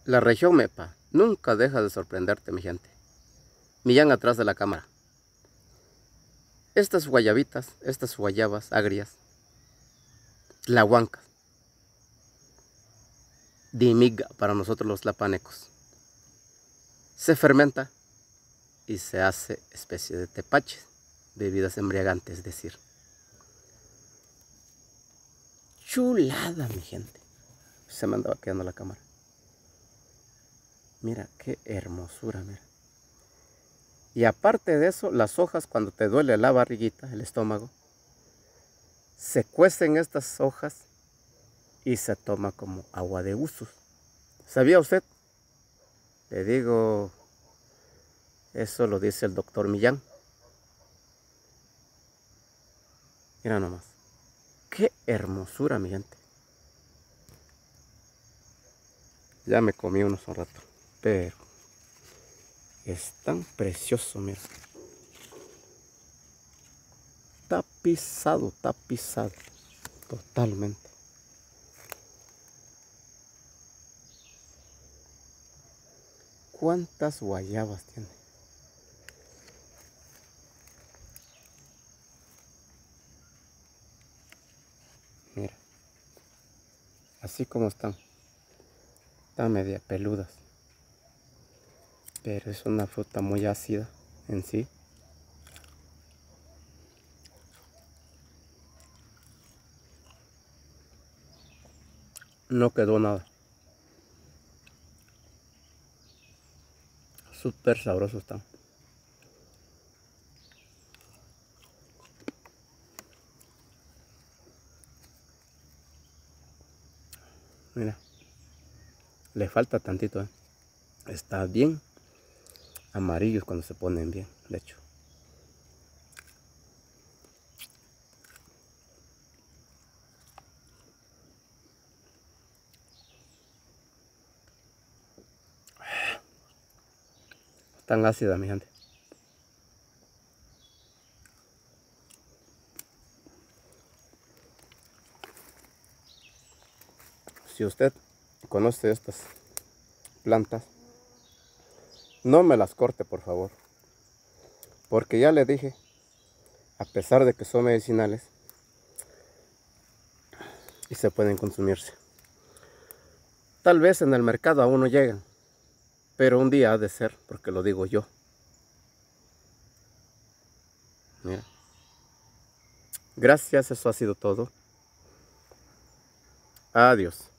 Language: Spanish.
La región Mepa nunca deja de sorprenderte, mi gente. Millán atrás de la cámara. Estas guayabitas, estas guayabas agrias, la huancas, dimiga para nosotros los lapanecos. Se fermenta y se hace especie de tepaches, bebidas embriagantes, es decir. Chulada, mi gente. Se me andaba quedando la cámara. Mira, qué hermosura, mira. Y aparte de eso, las hojas, cuando te duele la barriguita, el estómago, se cuecen estas hojas y se toma como agua de usos. ¿Sabía usted? Le digo, eso lo dice el doctor Millán. Mira nomás. Qué hermosura, mi gente. Ya me comí unos un rato, pero es tan precioso, mira. Tapizado totalmente. ¿Cuántas guayabas tiene? Mira, así como están media peludas, pero es una fruta muy ácida en sí. No quedó nada. Súper sabroso están. Mira, le falta tantito, ¿eh? Está bien amarillos cuando se ponen bien, de hecho. Están ácidas, mi gente. Si usted conoce estas plantas, no me las corte, por favor. Porque ya le dije, a pesar de que son medicinales, y se pueden consumirse. Tal vez en el mercado aún no llegan, pero un día ha de ser, porque lo digo yo. Mira. Gracias, eso ha sido todo. Adiós.